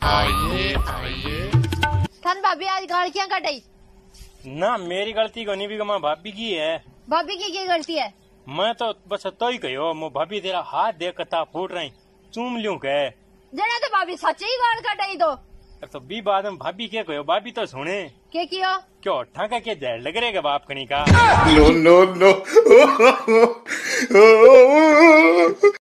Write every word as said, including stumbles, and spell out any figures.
आइए आइए। थान भाभी आज गाड़ियां कटाई ना मेरी गलती को नहीं भी माँ भाभी की है। भाभी की क्या गलती है? मैं तो बस तो ही कहो मो भाभी तेरा हाथ देख कता फूट रही चूम लूं के जना तो भाभी सच्ची ही गाड़ कटाई दो तो बी बाद में भाभी क्या कहो भाभी तो सुने के कियो क्यों ठंका के जहर लग रहेगा बाप कनी का। No no no